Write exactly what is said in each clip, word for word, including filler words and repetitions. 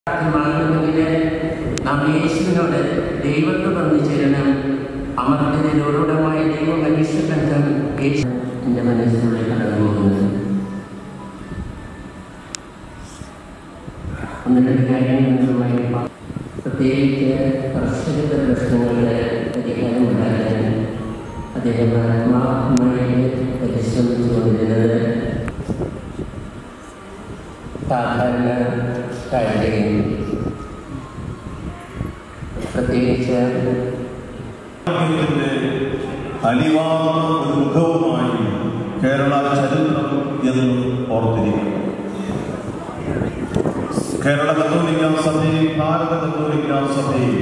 നാം യേശുവിനോട് ദൈവത്തെ ബന്ധിച്ചിരണം അമർത്യതയോടുമായ ദൈവ മനുഷ്യബന്ധം യേശു എൻ്റെ മനസ്സിലൂടെ കടന്നു പോകുന്നത്. ഒന്ന് രണ്ട് കാര്യങ്ങളുമായി പ്രത്യേകിച്ച് കർഷകരുടെ പ്രശ്നങ്ങളുടെ പരിഹാരം ഉണ്ടാക്കാൻ അദ്ദേഹം ആത്മാർത്ഥമായി പരിശ്രമിച്ചുകൊണ്ടിരുന്നത് സാധാരണ കാര്യവും പ്രത്യേകിച്ച് അലിവാർന്ന മുഖവുമായി കേരള ചരിത്രം എന്ന് ഓർത്തിരിക്കുന്നു. കേരള കത്തോലിക്ക സഭയെ ഭാരത കത്തോലിക്ക സഭയെ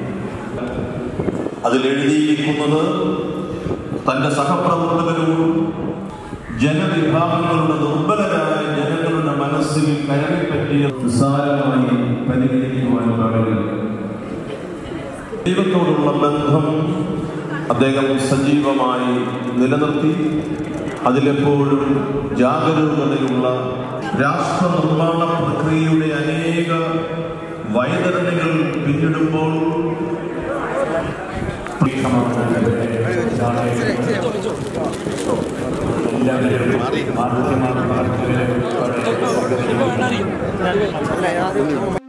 അതിലെഴുതിയിരിക്കുന്നത് തൻ്റെ സഹപ്രവർത്തകരോടും ജനവിഭാഗങ്ങളുടെ ദുർബലരായ ജനങ്ങളുടെ മനസ്സിൽ കയറിപ്പറ്റിയ നിസ്സാരമായി പരിഗണിക്കുവാൻ പാടില്ല. ദൈവത്തോടുള്ള ബന്ധം അദ്ദേഹം സജീവമായി നിലനിർത്തി അതിലെപ്പോഴും ജാഗരൂകതയുള്ള രാഷ്ട്ര നിർമ്മാണ പ്രക്രിയയുടെ അനേക വൈതരണികൾ പിന്നിടുമ്പോൾ എല്ലാവരും